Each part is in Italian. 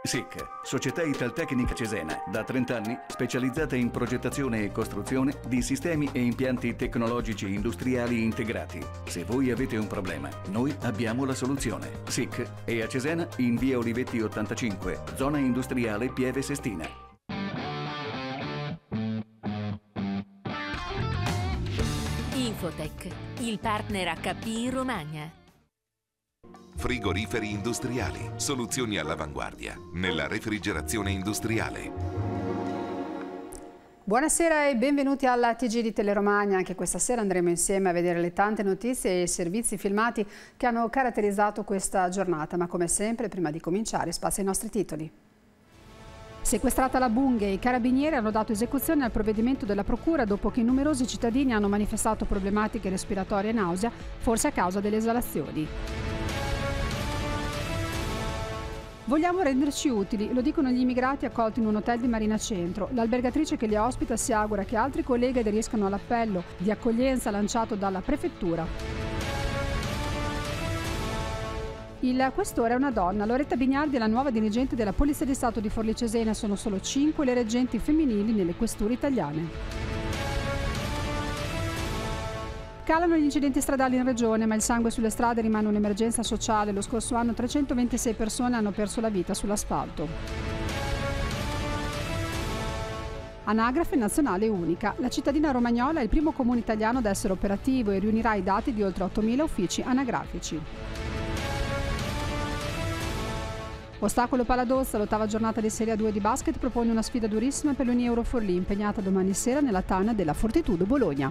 SIC, Società Italtecnica Cesena, da 30 anni specializzata in progettazione e costruzione di sistemi e impianti tecnologici industriali integrati. Se voi avete un problema, noi abbiamo la soluzione. SIC è a Cesena in via Olivetti 85, zona industriale Pieve Sestina. Infotech, il partner HP in Romagna. Frigoriferi industriali, soluzioni all'avanguardia nella refrigerazione industriale. Buonasera e benvenuti alla TG di Teleromagna. Anche questa sera andremo insieme a vedere le tante notizie e servizi filmati che hanno caratterizzato questa giornata. Ma come sempre, prima di cominciare, spazio ai nostri titoli. Sequestrata la Bunge, i carabinieri hanno dato esecuzione al provvedimento della Procura dopo che numerosi cittadini hanno manifestato problematiche respiratorie e nausea, forse a causa delle esalazioni. Vogliamo renderci utili, lo dicono gli immigrati accolti in un hotel di Marina Centro. L'albergatrice che li ospita si augura che altri colleghi aderiscano all'appello di accoglienza lanciato dalla prefettura. Il questore è una donna. Loretta Bignardi è la nuova dirigente della Polizia di Stato di Forlì Cesena. Sono solo 5 le reggenti femminili nelle questure italiane. Calano gli incidenti stradali in regione, ma il sangue sulle strade rimane un'emergenza sociale. Lo scorso anno 326 persone hanno perso la vita sull'asfalto. Anagrafe nazionale unica. La cittadina romagnola è il primo comune italiano ad essere operativo e riunirà i dati di oltre 8.000 uffici anagrafici. Ostacolo Paladozza, l'ottava giornata di Serie A2 di basket, propone una sfida durissima per l'Uni Euro Forlì, impegnata domani sera nella tana della Fortitudo Bologna.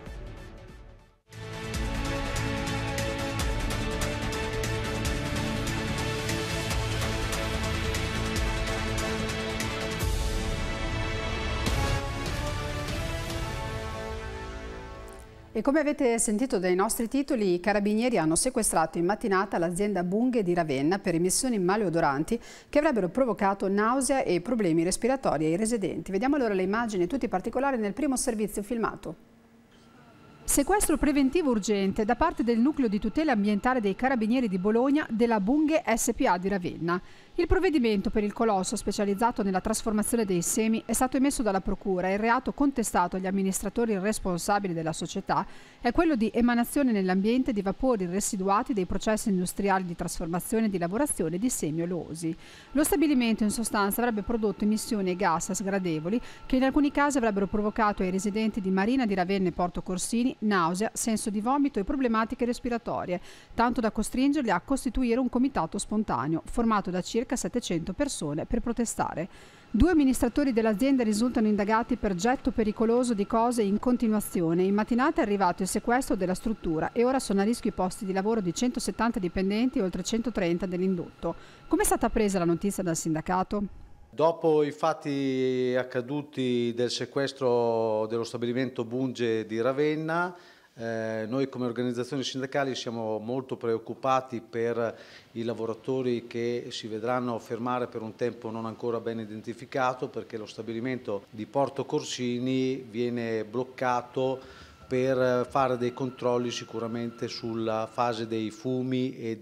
E come avete sentito dai nostri titoli, i carabinieri hanno sequestrato in mattinata l'azienda Bunge di Ravenna per emissioni maleodoranti che avrebbero provocato nausea e problemi respiratori ai residenti. Vediamo allora le immagini e tutti i particolari nel primo servizio filmato. Sequestro preventivo urgente da parte del Nucleo di Tutela Ambientale dei Carabinieri di Bologna della Bunge SPA di Ravenna. Il provvedimento per il colosso specializzato nella trasformazione dei semi è stato emesso dalla Procura e il reato contestato agli amministratori responsabili della società è quello di emanazione nell'ambiente di vapori residuati dei processi industriali di trasformazione e di lavorazione di semi oleosi. Lo stabilimento in sostanza avrebbe prodotto emissioni e gas sgradevoli che in alcuni casi avrebbero provocato ai residenti di Marina di Ravenna e Porto Corsini nausea, senso di vomito e problematiche respiratorie, tanto da costringerli a costituire un comitato spontaneo formato da circa 700 persone per protestare. 2 amministratori dell'azienda risultano indagati per getto pericoloso di cose in continuazione. In mattinata è arrivato il sequestro della struttura e ora sono a rischio i posti di lavoro di 170 dipendenti e oltre 130 dell'indotto. Come è stata presa la notizia dal sindacato? Dopo i fatti accaduti del sequestro dello stabilimento Bunge di Ravenna, noi come organizzazioni sindacali siamo molto preoccupati per i lavoratori che si vedranno fermare per un tempo non ancora ben identificato, perché lo stabilimento di Porto Corsini viene bloccato per fare dei controlli sicuramente sulla fase dei fumi e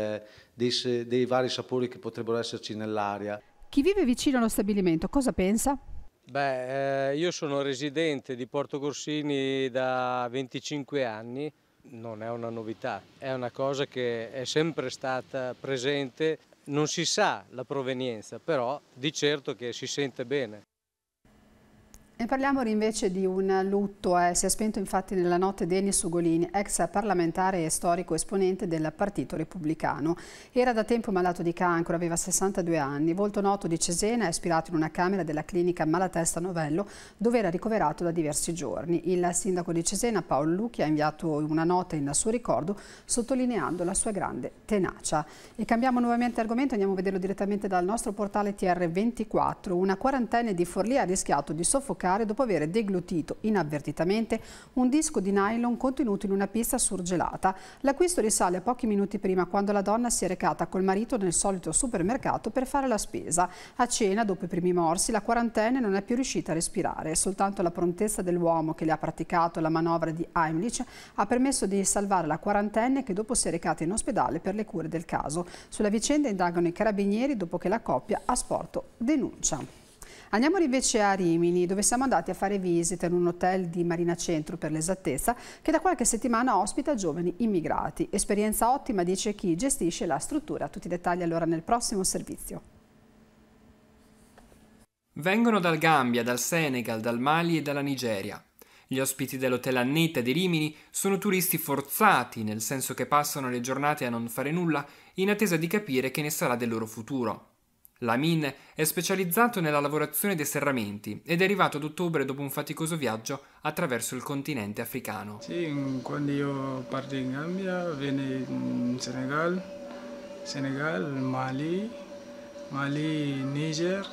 dei vari sapori che potrebbero esserci nell'aria. Chi vive vicino allo stabilimento cosa pensa? Io sono residente di Porto Corsini da 25 anni, non è una novità, è una cosa che è sempre stata presente, non si sa la provenienza, però di certo che si sente bene. E parliamo invece di un lutto. Si è spento infatti nella notte Denis Ugolini, ex parlamentare e storico esponente del Partito Repubblicano. Era da tempo malato di cancro, aveva 62 anni, volto noto di Cesena, è ispirato in una camera della clinica Malatesta Novello, dove era ricoverato da diversi giorni. Il sindaco di Cesena, Paolo Lucchi, ha inviato una nota in suo ricordo, sottolineando la sua grande tenacia. E cambiamo nuovamente argomento, andiamo a vederlo direttamente dal nostro portale TR24. Una quarantenne di Forlì ha rischiato di soffocare giocare dopo aver deglutito inavvertitamente un disco di nylon contenuto in una pista surgelata. L'acquisto risale a pochi minuti prima, quando la donna si è recata col marito nel solito supermercato per fare la spesa. A cena, dopo i primi morsi, la quarantenne non è più riuscita a respirare. Soltanto la prontezza dell'uomo che le ha praticato la manovra di Heimlich ha permesso di salvare la quarantenne, che dopo si è recata in ospedale per le cure del caso. Sulla vicenda indagano i carabinieri dopo che la coppia ha sporto denuncia. Andiamo invece a Rimini, dove siamo andati a fare visita in un hotel di Marina Centro, per l'esattezza, che da qualche settimana ospita giovani immigrati. Esperienza ottima, dice chi gestisce la struttura. Tutti i dettagli allora nel prossimo servizio. Vengono dal Gambia, dal Senegal, dal Mali e dalla Nigeria. Gli ospiti dell'Hotel Annetta di Rimini sono turisti forzati, nel senso che passano le giornate a non fare nulla in attesa di capire che ne sarà del loro futuro. Lamin è specializzato nella lavorazione dei serramenti ed è arrivato ad ottobre dopo un faticoso viaggio attraverso il continente africano. Sì, quando io parto in Gambia, vengo in Senegal, Mali, Niger,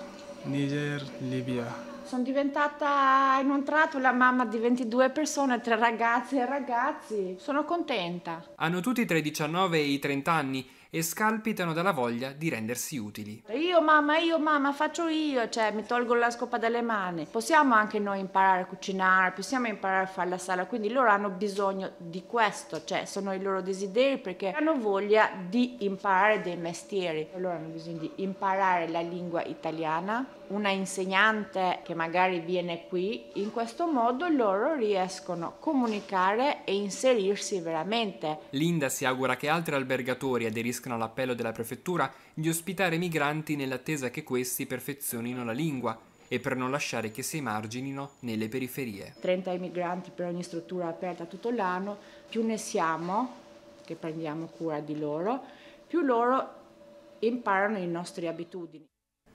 Libia. Sono diventata in un tratto la mamma di 22 persone, 3 ragazze e ragazzi. Sono contenta. Hanno tutti tra i 19 e i 30 anni e scalpitano dalla voglia di rendersi utili. Io mamma, faccio io, cioè mi tolgo la scopa dalle mani. Possiamo anche noi imparare a cucinare, possiamo imparare a fare la sala, quindi loro hanno bisogno di questo, cioè sono i loro desideri, perché hanno voglia di imparare dei mestieri. Loro hanno bisogno di imparare la lingua italiana. Una insegnante che magari viene qui, in questo modo loro riescono a comunicare e inserirsi veramente. Linda si augura che altri albergatori aderiscano all'appello della prefettura di ospitare migranti nell'attesa che questi perfezionino la lingua e per non lasciare che si emarginino nelle periferie. 30 migranti per ogni struttura aperta tutto l'anno, più ne siamo, che prendiamo cura di loro, più loro imparano le nostre abitudini.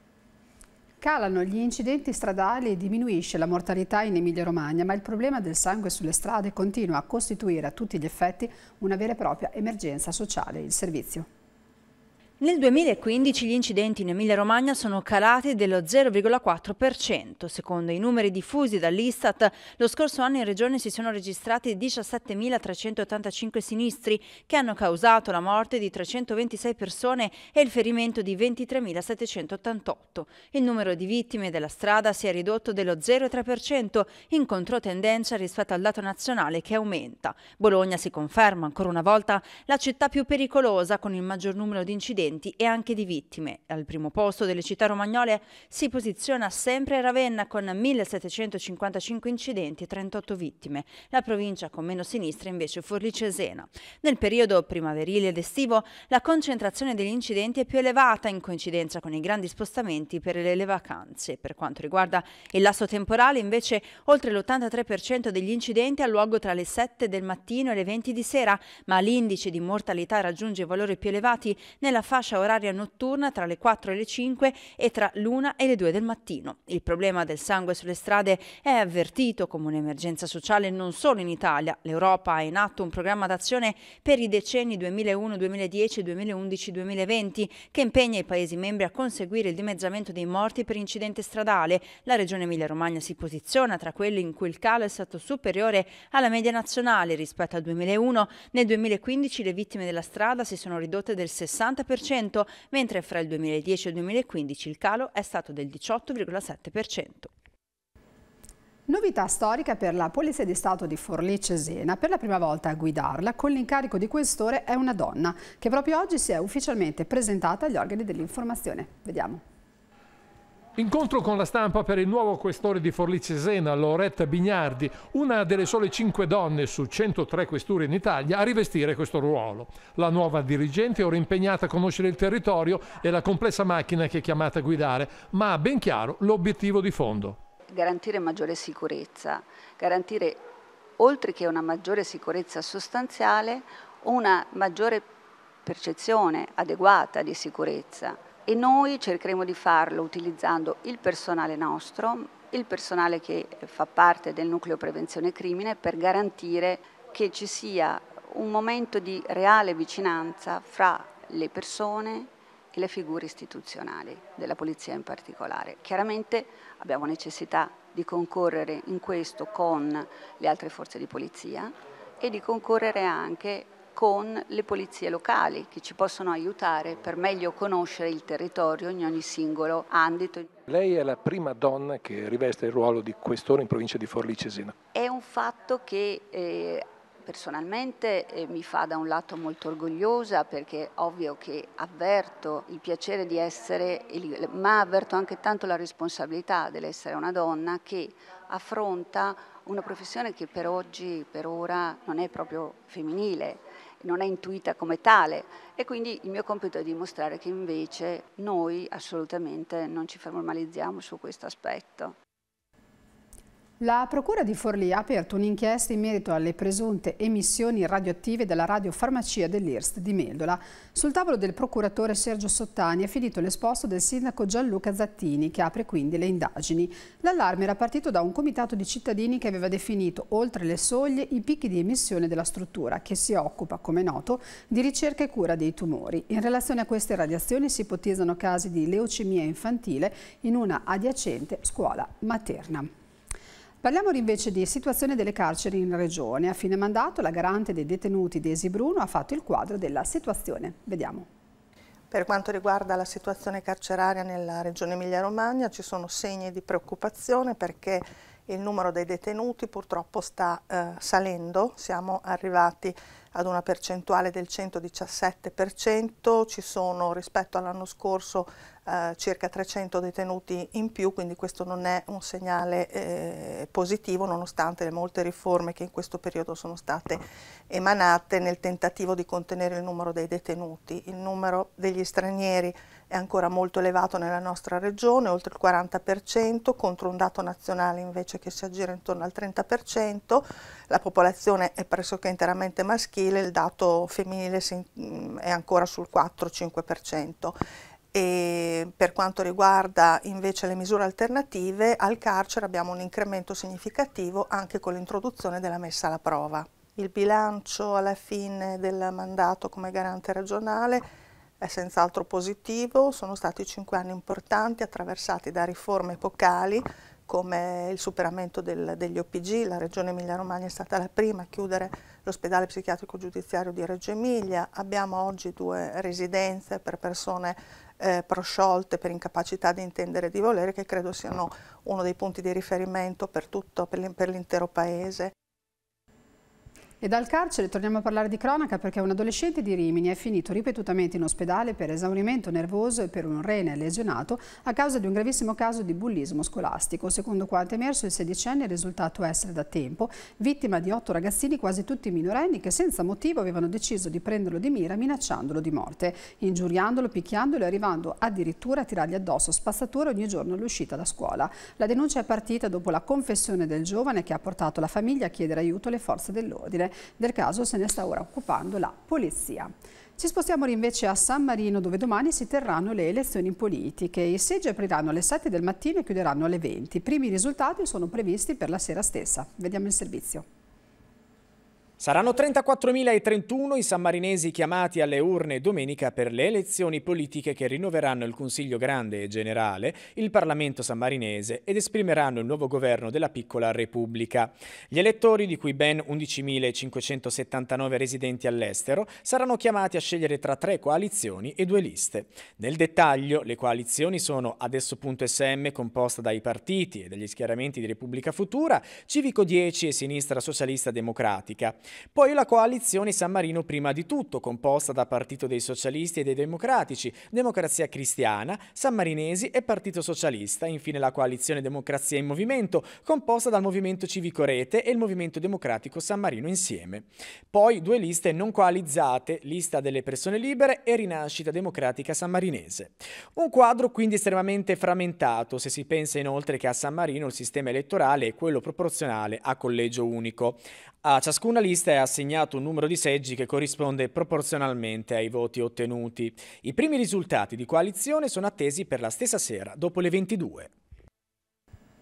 Calano gli incidenti stradali e diminuisce la mortalità in Emilia-Romagna, ma il problema del sangue sulle strade continua a costituire a tutti gli effetti una vera e propria emergenza sociale. Il servizio. Nel 2015 gli incidenti in Emilia-Romagna sono calati dello 0,4%. Secondo i numeri diffusi dall'Istat, lo scorso anno in regione si sono registrati 17.385 sinistri che hanno causato la morte di 326 persone e il ferimento di 23.788. Il numero di vittime della strada si è ridotto dello 0,3%, in controtendenza rispetto al dato nazionale che aumenta. Bologna si conferma ancora una volta la città più pericolosa, con il maggior numero di incidenti e anche di vittime. Al primo posto delle città romagnole si posiziona sempre Ravenna con 1.755 incidenti e 38 vittime. La provincia con meno sinistra invece è Forlì-Cesena. Nel periodo primaverile ed estivo la concentrazione degli incidenti è più elevata, in coincidenza con i grandi spostamenti per le vacanze. Per quanto riguarda il lasso temporale, invece, oltre l'83% degli incidenti ha luogo tra le 7 del mattino e le 20 di sera, ma l'indice di mortalità raggiunge i valori più elevati nella fascia oraria notturna tra le 4 e le 5 e tra l'1 e le 2 del mattino. Il problema del sangue sulle strade è avvertito come un'emergenza sociale non solo in Italia. L'Europa ha in atto un programma d'azione per i decenni 2001, 2010, 2011, 2020 che impegna i Paesi membri a conseguire il dimezzamento dei morti per incidente stradale. La Regione Emilia-Romagna si posiziona tra quelli in cui il calo è stato superiore alla media nazionale rispetto al 2001. Nel 2015 le vittime della strada si sono ridotte del 60%, mentre fra il 2010 e il 2015 il calo è stato del 18,7%. Novità storica per la Polizia di Stato di Forlì-Cesena. Per la prima volta a guidarla con l'incarico di questore è una donna che proprio oggi si è ufficialmente presentata agli organi dell'informazione. Vediamo. Incontro con la stampa per il nuovo questore di Forlì-Cesena, Loretta Bignardi, una delle sole 5 donne su 103 questure in Italia a rivestire questo ruolo. La nuova dirigente è ora impegnata a conoscere il territorio e la complessa macchina che è chiamata a guidare, ma ha ben chiaro l'obiettivo di fondo. Garantire maggiore sicurezza, garantire oltre che una maggiore sicurezza sostanziale, una maggiore percezione adeguata di sicurezza. E noi cercheremo di farlo utilizzando il personale nostro, il personale che fa parte del nucleo prevenzione crimine, per garantire che ci sia un momento di reale vicinanza fra le persone le figure istituzionali, della polizia in particolare. Chiaramente abbiamo necessità di concorrere in questo con le altre forze di polizia e di concorrere anche con le polizie locali che ci possono aiutare per meglio conoscere il territorio in ogni singolo ambito. Lei è la prima donna che riveste il ruolo di questore in provincia di Forlì Cesena. È un fatto che personalmente mi fa da un lato molto orgogliosa, perché è ovvio che avverto il piacere di essere, ma avverto anche tanto la responsabilità dell'essere una donna che affronta una professione che per oggi, per ora, non è proprio femminile, non è intuita come tale, e quindi il mio compito è dimostrare che invece noi assolutamente non ci formalizziamo su questo aspetto. La Procura di Forlì ha aperto un'inchiesta in merito alle presunte emissioni radioattive della radiofarmacia dell'IRST di Meldola. Sul tavolo del procuratore Sergio Sottani è finito l'esposto del sindaco Gianluca Zattini, che apre quindi le indagini. L'allarme era partito da un comitato di cittadini che aveva definito oltre le soglie i picchi di emissione della struttura, che si occupa, come noto, di ricerca e cura dei tumori. In relazione a queste radiazioni si ipotizzano casi di leucemia infantile in una adiacente scuola materna. Parliamo invece di situazione delle carceri in regione. A fine mandato la garante dei detenuti Desi Bruno ha fatto il quadro della situazione. Vediamo. Per quanto riguarda la situazione carceraria nella regione Emilia-Romagna ci sono segni di preoccupazione perché il numero dei detenuti purtroppo sta salendo, siamo arrivati ad una percentuale del 117%, ci sono rispetto all'anno scorso circa 300 detenuti in più, quindi questo non è un segnale positivo nonostante le molte riforme che in questo periodo sono state emanate nel tentativo di contenere il numero dei detenuti. Il numero degli stranieri è ancora molto elevato nella nostra regione, oltre il 40%, contro un dato nazionale invece che si aggira intorno al 30%. La popolazione è pressoché interamente maschile, il dato femminile è ancora sul 4-5%. E per quanto riguarda invece le misure alternative, al carcere abbiamo un incremento significativo anche con l'introduzione della messa alla prova. Il bilancio alla fine del mandato come garante regionale è senz'altro positivo, sono stati 5 anni importanti attraversati da riforme epocali come il superamento degli OPG, la regione Emilia-Romagna è stata la prima a chiudere l'ospedale psichiatrico giudiziario di Reggio Emilia, abbiamo oggi 2 residenze per persone prosciolte per incapacità di intendere e di volere che credo siano uno dei punti di riferimento per l'intero paese. E dal carcere torniamo a parlare di cronaca perché un adolescente di Rimini è finito ripetutamente in ospedale per esaurimento nervoso e per un rene lesionato a causa di un gravissimo caso di bullismo scolastico. Secondo quanto emerso, il 16enne è risultato essere da tempo vittima di 8 ragazzini, quasi tutti minorenni, che senza motivo avevano deciso di prenderlo di mira minacciandolo di morte, ingiuriandolo, picchiandolo e arrivando addirittura a tirargli addosso spazzature ogni giorno all'uscita da scuola. La denuncia è partita dopo la confessione del giovane che ha portato la famiglia a chiedere aiuto alle forze dell'ordine. Del caso se ne sta ora occupando la polizia. Ci spostiamo invece a San Marino, dove domani si terranno le elezioni politiche. I seggi apriranno alle 7 del mattino e chiuderanno alle 20. I primi risultati sono previsti per la sera stessa. Vediamo il servizio. Saranno 34.031 i sammarinesi chiamati alle urne domenica per le elezioni politiche che rinnoveranno il Consiglio Grande e Generale, il Parlamento sammarinese ed esprimeranno il nuovo governo della piccola Repubblica. Gli elettori, di cui ben 11.579 residenti all'estero, saranno chiamati a scegliere tra 3 coalizioni e 2 liste. Nel dettaglio, le coalizioni sono Adesso.sm, composta dai partiti e dagli schieramenti di Repubblica Futura, Civico 10 e Sinistra Socialista Democratica. Poi la coalizione San Marino Prima di Tutto, composta da Partito dei Socialisti e dei Democratici, Democrazia Cristiana, Sammarinesi e Partito Socialista. Infine la coalizione Democrazia in Movimento, composta dal Movimento Civico Rete e il Movimento Democratico San Marino Insieme. Poi 2 liste non coalizzate, Lista delle Persone Libere e Rinascita Democratica Sammarinese. Un quadro quindi estremamente frammentato, se si pensa inoltre che a San Marino il sistema elettorale è quello proporzionale a collegio unico. A ciascuna lista è assegnato un numero di seggi che corrisponde proporzionalmente ai voti ottenuti. I primi risultati di coalizione sono attesi per la stessa sera, dopo le 22.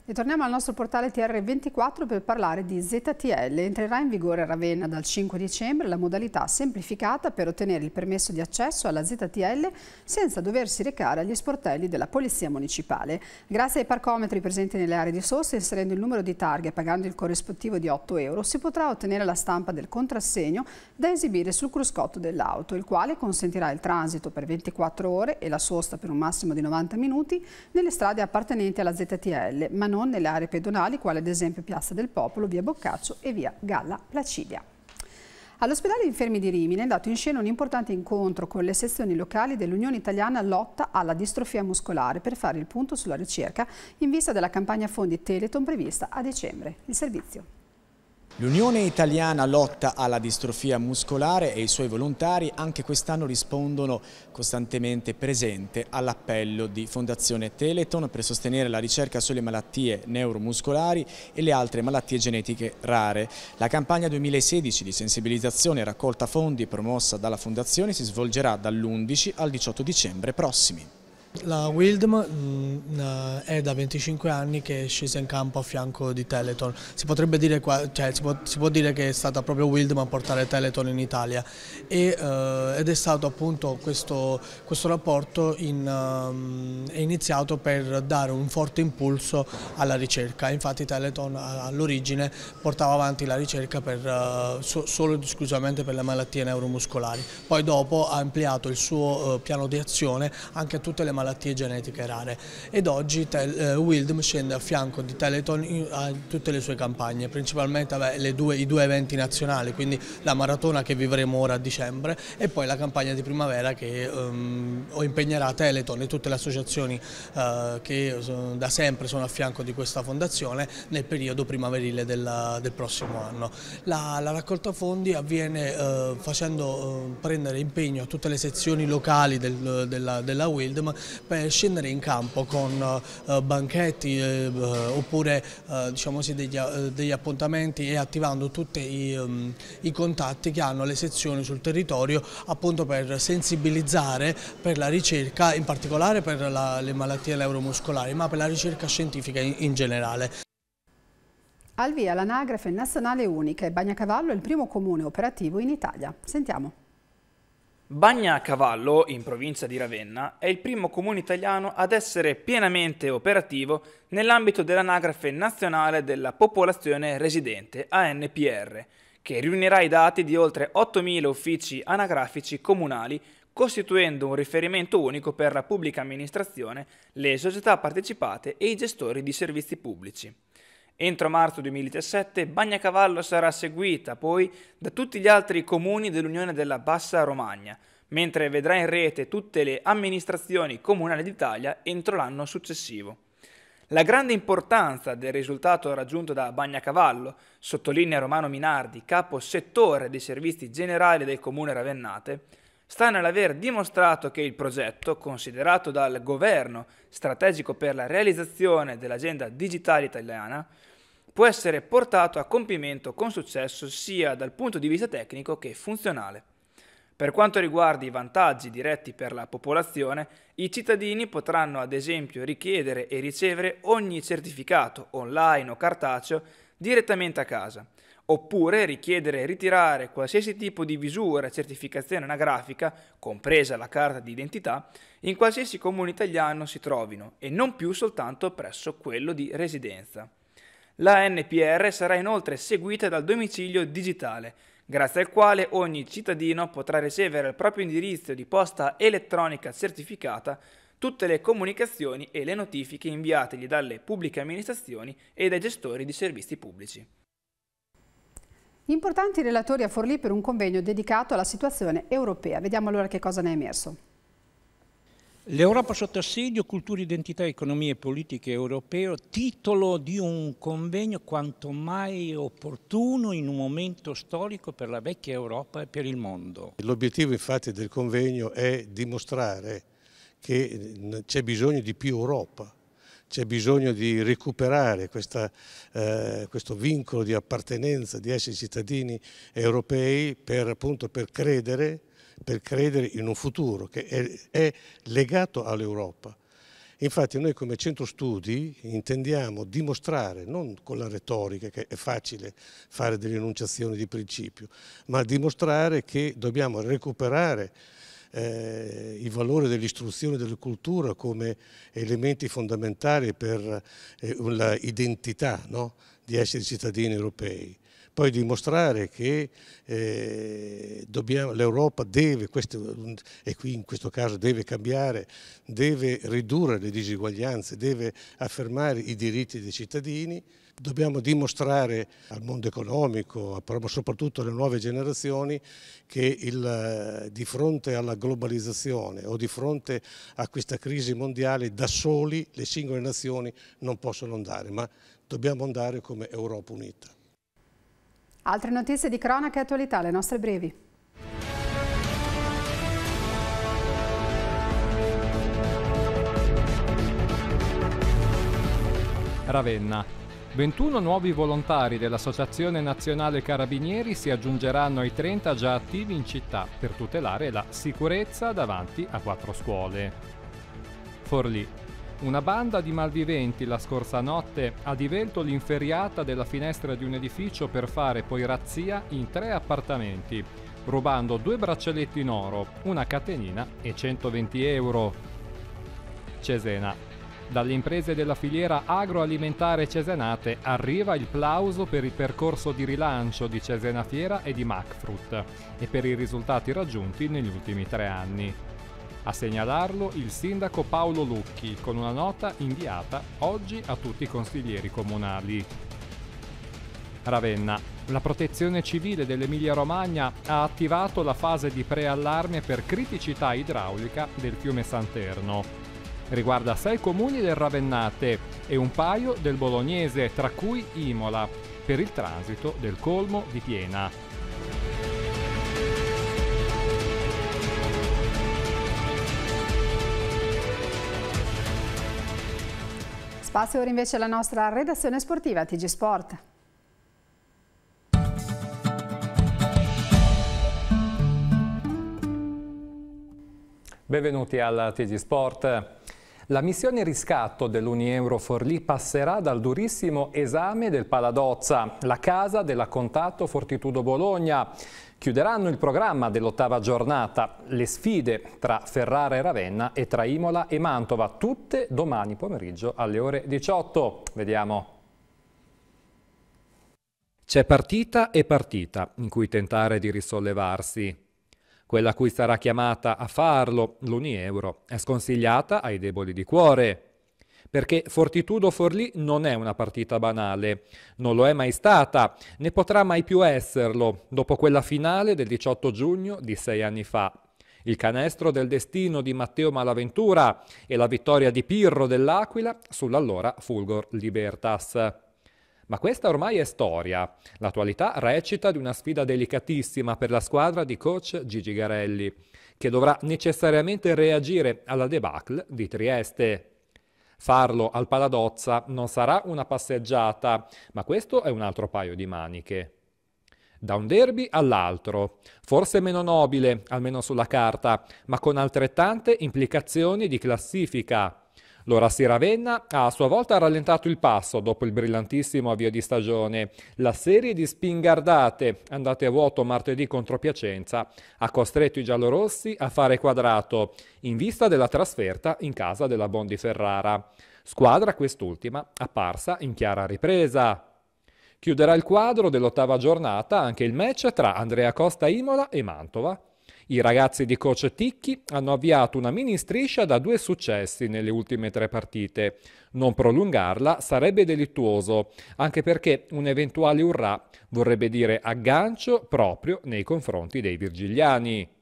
E torniamo al nostro portale TR24 per parlare di ZTL. Entrerà in vigore a Ravenna dal 5 dicembre la modalità semplificata per ottenere il permesso di accesso alla ZTL senza doversi recare agli sportelli della Polizia Municipale. Grazie ai parcometri presenti nelle aree di sosta, inserendo il numero di targhe e pagando il corrispettivo di 8 euro, si potrà ottenere la stampa del contrassegno da esibire sul cruscotto dell'auto, il quale consentirà il transito per 24 ore e la sosta per un massimo di 90 minuti nelle strade appartenenti alla ZTL, ma non nelle aree pedonali, quali ad esempio Piazza del Popolo, via Boccaccio e via Galla Placidia. All'ospedale Infermi di Rimini è andato in scena un importante incontro con le sezioni locali dell'Unione Italiana Lotta alla Distrofia Muscolare per fare il punto sulla ricerca in vista della campagna fondi Teleton prevista a dicembre. Il servizio. L'Unione Italiana Lotta alla Distrofia Muscolare e i suoi volontari anche quest'anno rispondono costantemente presente all'appello di Fondazione Teleton per sostenere la ricerca sulle malattie neuromuscolari e le altre malattie genetiche rare. La campagna 2016 di sensibilizzazione e raccolta fondi promossa dalla Fondazione si svolgerà dall'11 al 18 dicembre prossimi. La WILDM è da 25 anni che è scesa in campo a fianco di Teleton. Si potrebbe dire, si può dire che è stata proprio WILDM a portare Teleton in Italia ed è stato appunto questo rapporto è iniziato per dare un forte impulso alla ricerca. Infatti Teleton all'origine portava avanti la ricerca solo ed esclusivamente per le malattie neuromuscolari. Poi dopo ha ampliato il suo piano di azione anche a tutte le malattie genetiche rare ed oggi WILDM scende a fianco di Teleton in tutte le sue campagne, principalmente i due eventi nazionali, quindi la maratona che vivremo ora a dicembre e poi la campagna di primavera che impegnerà Teleton e tutte le associazioni che da sempre sono a fianco di questa fondazione nel periodo primaverile del prossimo anno. La raccolta fondi avviene facendo prendere impegno a tutte le sezioni locali della WILDM per scendere in campo con banchetti oppure diciamo così, degli appuntamenti e attivando tutti i contatti che hanno le sezioni sul territorio appunto per sensibilizzare per la ricerca, in particolare per le malattie neuromuscolari, ma per la ricerca scientifica in generale. Al via l'anagrafe nazionale unica e Bagnacavallo è il primo comune operativo in Italia. Sentiamo. Bagnacavallo, in provincia di Ravenna, è il primo comune italiano ad essere pienamente operativo nell'ambito dell'anagrafe nazionale della popolazione residente, ANPR, che riunirà i dati di oltre 8.000 uffici anagrafici comunali, costituendo un riferimento unico per la pubblica amministrazione, le società partecipate e i gestori di servizi pubblici. Entro marzo 2017 Bagnacavallo sarà seguita poi da tutti gli altri comuni dell'Unione della Bassa Romagna, mentre vedrà in rete tutte le amministrazioni comunali d'Italia entro l'anno successivo. La grande importanza del risultato raggiunto da Bagnacavallo, sottolinea Romano Minardi, capo settore dei servizi generali del comune ravennate, sta nell'aver dimostrato che il progetto, considerato dal governo strategico per la realizzazione dell'agenda digitale italiana, può essere portato a compimento con successo sia dal punto di vista tecnico che funzionale. Per quanto riguarda i vantaggi diretti per la popolazione, i cittadini potranno ad esempio richiedere e ricevere ogni certificato, online o cartaceo, direttamente a casa, oppure richiedere e ritirare qualsiasi tipo di visura e certificazione anagrafica, compresa la carta di identità, in qualsiasi comune italiano si trovino e non più soltanto presso quello di residenza. La NPR sarà inoltre seguita dal domicilio digitale, grazie al quale ogni cittadino potrà ricevere al proprio indirizzo di posta elettronica certificata tutte le comunicazioni e le notifiche inviategli dalle pubbliche amministrazioni e dai gestori di servizi pubblici. Importanti relatori a Forlì per un convegno dedicato alla situazione europea. Vediamo allora che cosa ne è emerso. L'Europa sotto assedio, cultura, identità, economia e politiche europeo, titolo di un convegno quanto mai opportuno in un momento storico per la vecchia Europa e per il mondo. L'obiettivo infatti del convegno è dimostrare che c'è bisogno di più Europa, c'è bisogno di recuperare questo vincolo di appartenenza, di essere cittadini europei per credere in un futuro che è legato all'Europa Infatti noi come centro studi intendiamo dimostrare, non con la retorica che è facile fare delle enunciazioni di principio, ma dimostrare che dobbiamo recuperare i valori dell'istruzione e della cultura come elementi fondamentali per l'identità, no? Di essere cittadini europei. Poi dimostrare che l'Europa deve, e qui in questo caso deve cambiare, deve ridurre le disuguaglianze, deve affermare i diritti dei cittadini. Dobbiamo dimostrare al mondo economico, ma soprattutto alle nuove generazioni, che di fronte alla globalizzazione o di fronte a questa crisi mondiale, da soli le singole nazioni non possono andare, ma dobbiamo andare come Europa unita. Altre notizie di cronaca e attualità, le nostre brevi. Ravenna. 21 nuovi volontari dell'Associazione Nazionale Carabinieri si aggiungeranno ai 30 già attivi in città per tutelare la sicurezza davanti a 4 scuole. Forlì. Una banda di malviventi la scorsa notte ha divelto l'inferriata della finestra di un edificio per fare poi razzia in 3 appartamenti, rubando 2 braccialetti in oro, una catenina e 120 euro. Cesena. Dalle imprese della filiera agroalimentare cesenate arriva il plauso per il percorso di rilancio di Cesena Fiera e di Macfrut e per i risultati raggiunti negli ultimi 3 anni. A segnalarlo il sindaco Paolo Lucchi con una nota inviata oggi a tutti i consiglieri comunali. Ravenna. La Protezione Civile dell'Emilia-Romagna ha attivato la fase di preallarme per criticità idraulica del fiume Santerno. Riguarda 6 comuni del Ravennate e un paio del Bolognese, tra cui Imola, per il transito del colmo di piena. Spazio ora invece alla nostra redazione sportiva TG Sport. Benvenuti al TG Sport. La missione riscatto dell'Unieuro Forlì passerà dal durissimo esame del Paladozza, la casa della Contatto Fortitudo Bologna. Chiuderanno il programma dell'8ª giornata, le sfide tra Ferrara e Ravenna e tra Imola e Mantova, tutte domani pomeriggio alle ore 18. Vediamo. C'è partita e partita in cui tentare di risollevarsi. Quella a cui sarà chiamata a farlo, l'Unieuro, è sconsigliata ai deboli di cuore, perché Fortitudo Forlì non è una partita banale, non lo è mai stata, né potrà mai più esserlo, dopo quella finale del 18 giugno di 6 anni fa. Il canestro del destino di Matteo Malaventura e la vittoria di Pirro dell'Aquila sull'allora Fulgor Libertas. Ma questa ormai è storia. L'attualità recita di una sfida delicatissima per la squadra di coach Gigi Garelli, che dovrà necessariamente reagire alla debacle di Trieste. Farlo al Paladozza non sarà una passeggiata, ma questo è un altro paio di maniche. Da un derby all'altro, forse meno nobile, almeno sulla carta, ma con altrettante implicazioni di classifica. L'Orassi Ravenna ha a sua volta rallentato il passo dopo il brillantissimo avvio di stagione. La serie di spingardate andate a vuoto martedì contro Piacenza ha costretto i giallorossi a fare quadrato in vista della trasferta in casa della Bondi Ferrara. Squadra quest'ultima apparsa in chiara ripresa. Chiuderà il quadro dell'8ª giornata anche il match tra Andrea Costa Imola e Mantova. I ragazzi di coach Ticchi hanno avviato una mini striscia da 2 successi nelle ultime 3 partite. Non prolungarla sarebbe delittuoso, anche perché un eventuale urrà vorrebbe dire aggancio proprio nei confronti dei virgiliani.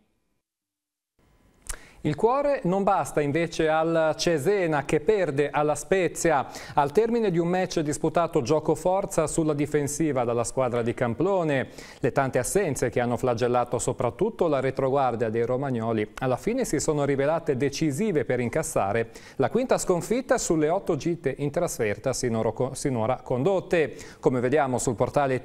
Il cuore non basta invece al Cesena, che perde alla Spezia al termine di un match disputato gioco-forza sulla difensiva dalla squadra di Camplone. Le tante assenze che hanno flagellato soprattutto la retroguardia dei romagnoli alla fine si sono rivelate decisive per incassare la 5ª sconfitta sulle 8 gite in trasferta sinora condotte. Come vediamo sul portale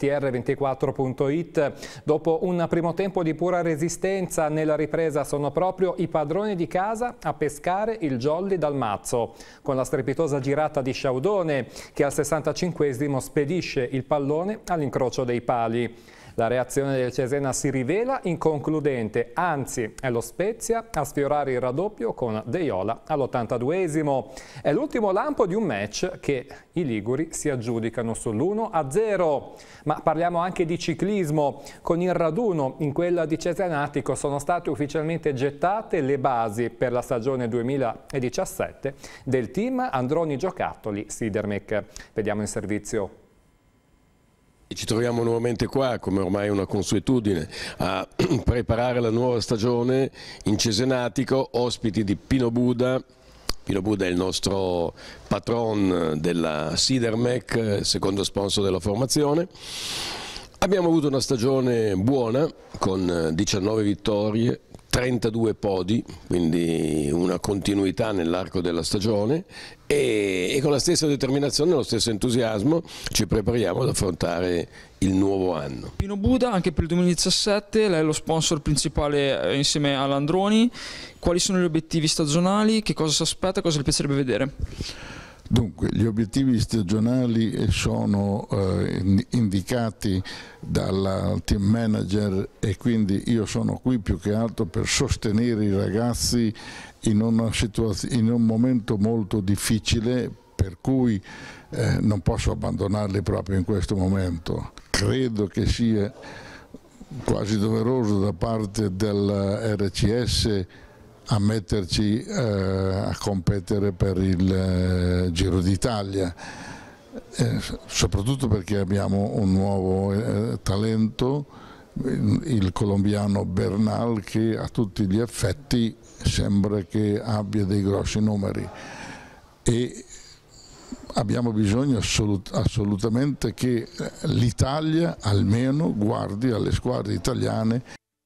tr24.it, dopo un primo tempo di pura resistenza, nella ripresa sono proprio i padroni padroni di casa a pescare il jolly dal mazzo, con la strepitosa girata di Sciaudone che al 65esimo spedisce il pallone all'incrocio dei pali. La reazione del Cesena si rivela inconcludente, anzi è lo Spezia a sfiorare il raddoppio con De Jola all'82esimo. È l'ultimo lampo di un match che i liguri si aggiudicano sull'1-0. Ma parliamo anche di ciclismo. Con il raduno in quella di Cesenatico sono state ufficialmente gettate le basi per la stagione 2017 del team Androni Giocattoli Sidermec. Vediamo in servizio. Ci troviamo nuovamente qua, come ormai è una consuetudine, a preparare la nuova stagione in Cesenatico, ospiti di Pino Buda. Pino Buda è il nostro patron della Sidermec, secondo sponsor della formazione. Abbiamo avuto una stagione buona, con 19 vittorie, 32 podi, quindi una continuità nell'arco della stagione e con la stessa determinazione, lo stesso entusiasmo ci prepariamo ad affrontare il nuovo anno. Pino Buda anche per il 2017, lei è lo sponsor principale insieme all'Androni. Quali sono gli obiettivi stagionali, che cosa si aspetta, cosa le piacerebbe vedere? Dunque, gli obiettivi stagionali sono indicati dal team manager e quindi io sono qui più che altro per sostenere i ragazzi in un momento molto difficile, per cui non posso abbandonarli proprio in questo momento. Credo che sia quasi doveroso da parte del RCS a metterci a competere per il Giro d'Italia, soprattutto perché abbiamo un nuovo talento, il colombiano Bernal, che a tutti gli effetti sembra che abbia dei grossi numeri e abbiamo bisogno assolutamente che l'Italia almeno guardi alle squadre italiane.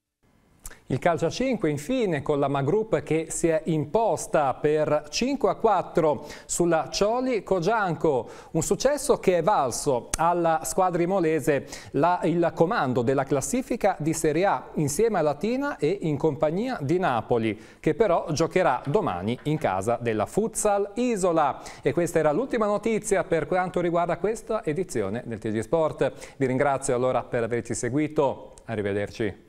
Il calcio a 5 infine con la Magroup che si è imposta per 5-4 sulla Cioli Cogianco, un successo che è valso alla squadra imolese il comando della classifica di Serie A insieme a Latina e in compagnia di Napoli, che però giocherà domani in casa della Futsal Isola. E questa era l'ultima notizia per quanto riguarda questa edizione del TG Sport. Vi ringrazio allora per averci seguito, arrivederci.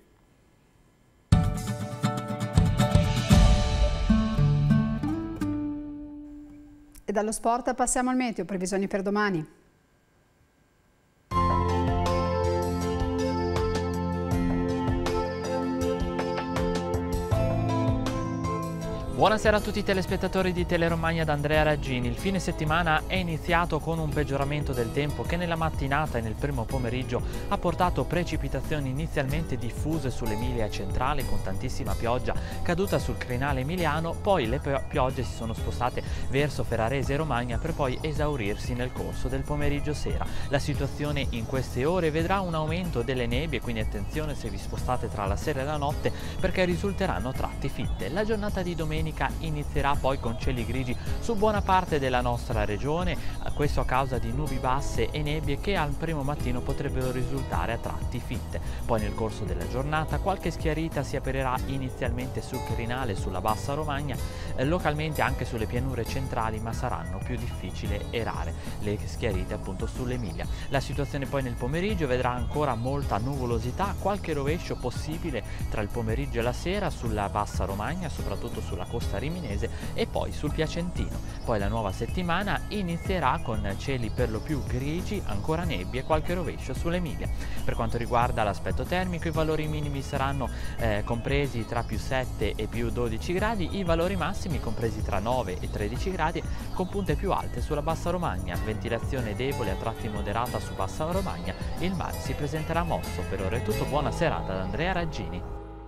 E dallo sport passiamo al meteo, previsioni per domani. Buonasera a tutti i telespettatori di Teleromagna da Andrea Raggini. Il fine settimana è iniziato con un peggioramento del tempo che nella mattinata e nel primo pomeriggio ha portato precipitazioni inizialmente diffuse sull'Emilia centrale con tantissima pioggia caduta sul crinale emiliano, poi le piogge si sono spostate verso Ferrarese e Romagna per poi esaurirsi nel corso del pomeriggio sera. La situazione in queste ore vedrà un aumento delle nebbie, quindi attenzione se vi spostate tra la sera e la notte perché risulteranno tratti fitte. La giornata di domenica inizierà poi con cieli grigi su buona parte della nostra regione, questo a causa di nubi basse e nebbie che al primo mattino potrebbero risultare a tratti fitte. Poi nel corso della giornata qualche schiarita si aprirà inizialmente sul Quirinale e sulla Bassa Romagna, localmente anche sulle pianure centrali, ma saranno più difficili e rare le schiarite appunto sull'Emilia. La situazione poi nel pomeriggio vedrà ancora molta nuvolosità, qualche rovescio possibile tra il pomeriggio e la sera sulla Bassa Romagna, soprattutto sulla costa riminese e poi sul Piacentino. Poi la nuova settimana inizierà con cieli per lo più grigi, ancora nebbie e qualche rovescio sull'Emilia. Per quanto riguarda l'aspetto termico, i valori minimi saranno compresi tra più 7 e più 12 gradi, i valori massimi compresi tra 9 e 13 gradi con punte più alte sulla Bassa Romagna, ventilazione debole a tratti moderata su Bassa Romagna, il mare si presenterà mosso. Per ora è tutto, buona serata da Andrea Raggini.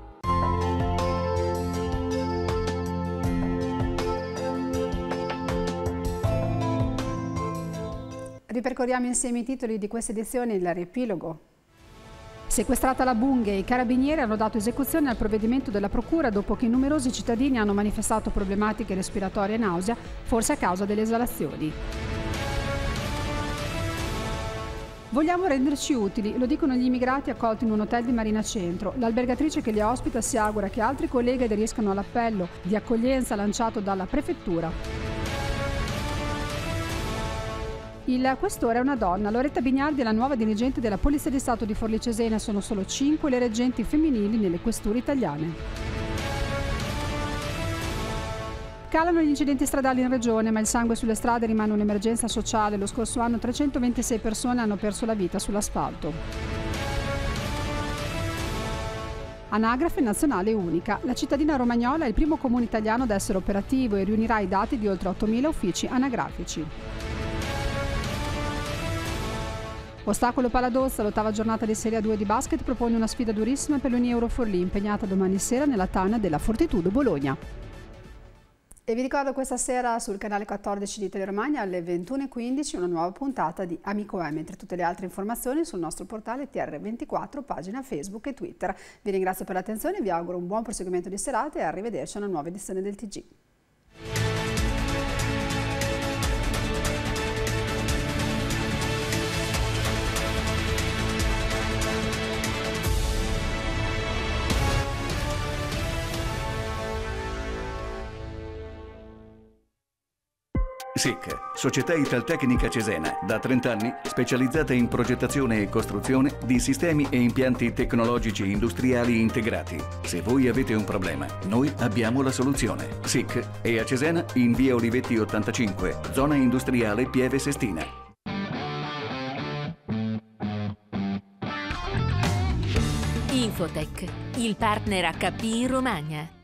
Ripercorriamo insieme i titoli di questa edizione, il riepilogo. Sequestrata la Bunge, i carabinieri hanno dato esecuzione al provvedimento della Procura dopo che numerosi cittadini hanno manifestato problematiche respiratorie e nausea, forse a causa delle esalazioni. Vogliamo renderci utili, lo dicono gli immigrati accolti in un hotel di Marina Centro. L'albergatrice che li ospita si augura che altri colleghi aderiscano all'appello di accoglienza lanciato dalla prefettura. Il questore è una donna. Loretta Bignardi è la nuova dirigente della Polizia di Stato di Forlì Cesena. Sono solo 5 le reggenti femminili nelle questure italiane. Calano gli incidenti stradali in regione, ma il sangue sulle strade rimane un'emergenza sociale. Lo scorso anno 326 persone hanno perso la vita sull'asfalto. Anagrafe nazionale unica. La cittadina romagnola è il primo comune italiano ad essere operativo e riunirà i dati di oltre 8.000 uffici anagrafici. Ostacolo Paladozza, l'8ª giornata di Serie A2 di basket, propone una sfida durissima per l'Unieuro Forlì, impegnata domani sera nella tana della Fortitudo Bologna. E vi ricordo questa sera sul canale 14 di Teleromagna alle 21:15 una nuova puntata di Amico M, mentre tutte le altre informazioni sul nostro portale TR24, pagina Facebook e Twitter. Vi ringrazio per l'attenzione, vi auguro un buon proseguimento di serata e arrivederci a una nuova edizione del TG. SIC, Società Italtecnica Cesena, da 30 anni specializzata in progettazione e costruzione di sistemi e impianti tecnologici industriali integrati. Se voi avete un problema, noi abbiamo la soluzione. SIC è a Cesena in via Olivetti 85, zona industriale Pieve Sestina. Infotech, il partner HP in Romagna.